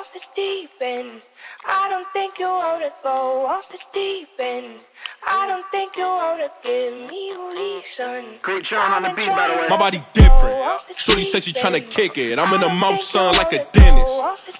off the deep end. I don't think you wanna go off the deep end. I don't think you wanna give me a reason. Great Sean on the beat, by the way. My body different. Shorty said she tryna kick it. I'm in the mouth, son, like a dentist.